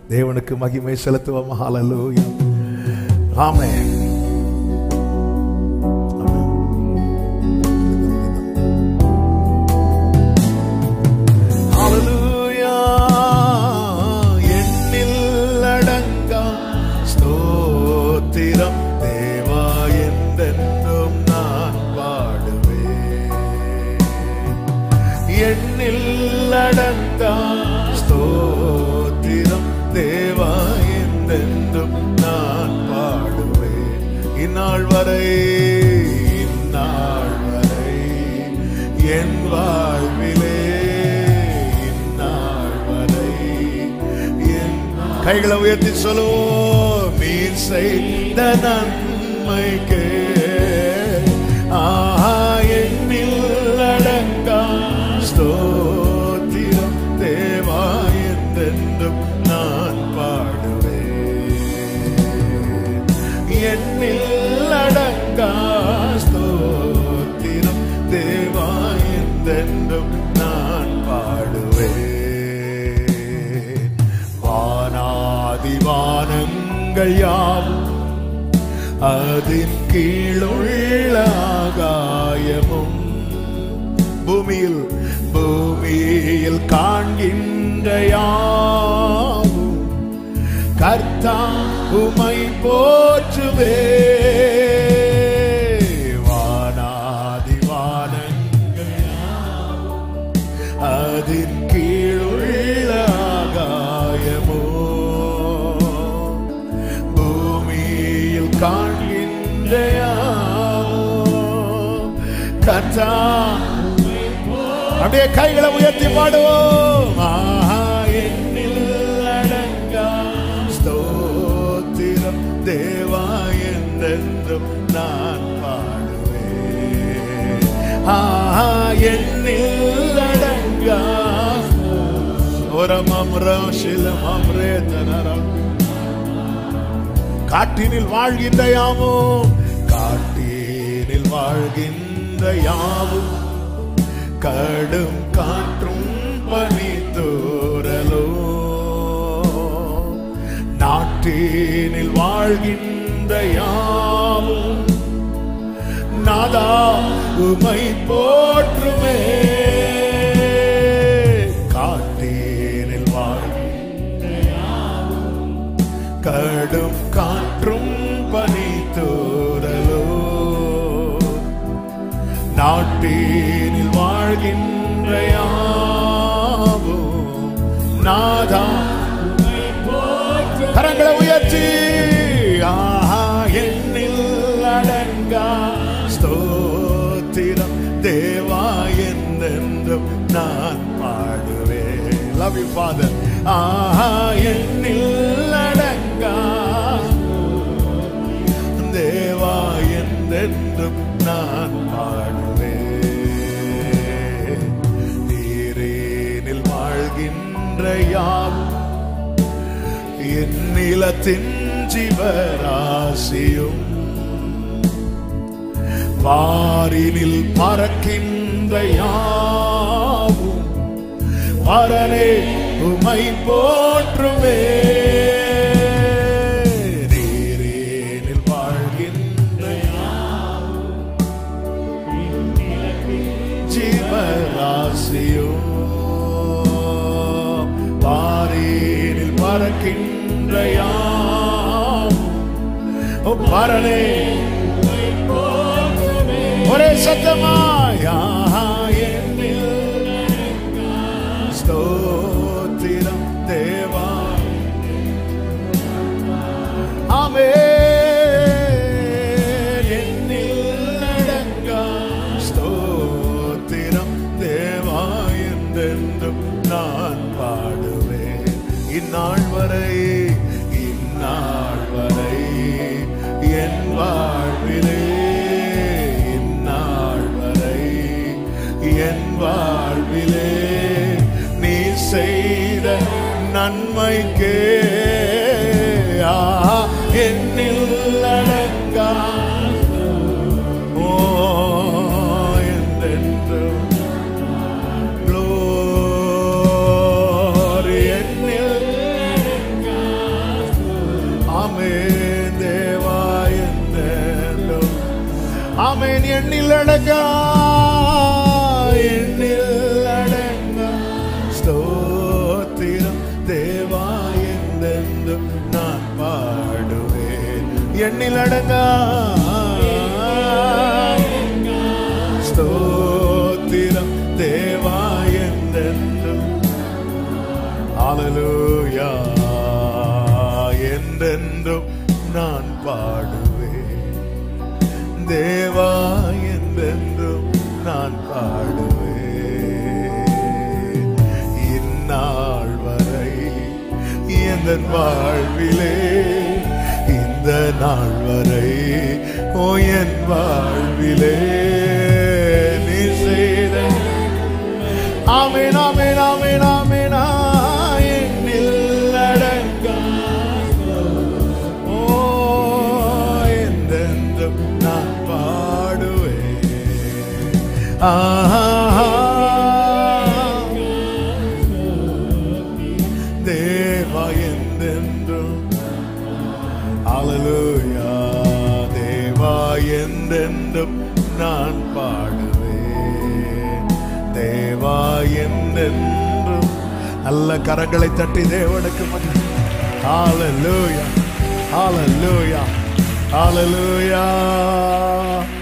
தேவனுக்கு மகிமை செலுத்துவோம். ஹல்லேலூயா. ஆமென். ஹல்லேலூயா. எண்ணில் அடங்கா ஸ்தோத்திரம் தேவா என்றென்றும் நான் பாடுவேன். எண்ணில் அடங்கா ஸ்தோத்திரம் தேவா என்றென்றும் நான் பாடுவேன். இந்நாள் வரை என் வாழ்விலே இந்நாள் வரை கைகளை உயர்த்தி சொல்லுவோம். நீர் செய்த நன்மைக்கே எண்ணில் அடங்கா ஸ்தோத்திரம் தேவா என்றென்றும் நான் பாடுவேன். எண்ணில் அடங்கா ஸ்தோத்திரம் தேவா என்றென்றும் நான் பாடுவேன். வானாதி வானங்கள் யாவும் அதின் கீழுள்ள ஆகாயமும் பூமியில் காண்கின்ற யாவும் கர்த்தா உம்மை போற்றுவே. வானாதி வானங்கள் யாவும் அதின் கீழுள்ள ஆகாயமோ பூமியில் காண்கின்ற யாவும் கர்த்தா. அப்படியே கைகளை உயர்த்தி பாடுவோம். எண்ணில் அடங்கா ஸ்தோத்திரம் தேவா என்றென்றும் நான் பாடுவேன். எண்ணில் அடங்கா காட்டினில் வாழ்கின்ற யாவும் காட்டினில் வாழ்கின்ற யாவும் கடும் காற்றும் பனி தூறலோ நாட்டினில் வாழ்கின்ற யாவும் நாதா உம்மை போற்றுமே. காட்டினில் வாழ்கின்ற யாவும் கடும் காற்றும் பனி தூறலோ நாட்டினில் வாழ்கின்ற யாவும் நாதா கரங்களை உயர்த்தி எண்ணில் அடங்கா ஸ்தோத்திரம் தேவா என்றென்றும் நான் பாடுவேன். Love you Father. எண்ணில் அடங்கா தேவா என்றென்றும் நான் பாடுவேன். நீரேனில் வாழ்கின்ற யாவும் என் நிலத்தின் ஜீவராசியும் வாரினில் பறக்கின்ற யாவும் பரனே உம்மை போற்றுமே. நீரேனில் வாழ்கின்ற யாவும் ஜீவராசியும் வாரினில் பறக்கின்ற யாவும் பரனே ஒரே சத்தமாய் ஸ்தோத்திரம் தேவா. ஆமென். எண்ணில் அடங்கா ஸ்தோத்திரம் தேவா என்றென்றும் நான் பாடுவேன். இந்நாள் வரை என் வாழ்விலே என் வாழ்விலே நீ செய்த நன்மைக்கே எண்ணில் அடங்கா என்றென்றும் glory எண்ணில் ஆமென். எண்ணில் அடங்கா எண்ணில் அடங்கா ஸ்தோத்திரம் தேவா என்றென்றும் நான் பாடுவேன். எண்ணில் அடங்கா ஸ்தோத்திரம் தேவா என்றென்றும் ஹல்லேலூயா என்றென்றும் நான் பாடுவேன். தேவா என்றென்றும் நான் பாடுவேன். இந்நாள் வரை எந்த வாழ்விலே இந்த நாள் வரை ஓ என் வாழ்விலே நீ செய்த ஆமென் ஆமென் ஆமென் ஆமென் எண்ணில் அடங்கா ஓ என்றென்றும் நான் பாடுவேன். தேவா என்றென்றும் ஹல்லேலூயா தேவா என்றென்றும் நான் பாடுவேன். தேவா என்றென்றும் நல்ல கரங்களை தட்டி தேவனுக்கு ஹல்லேலூயா ஹல்லேலூயா ஹல்லேலூயா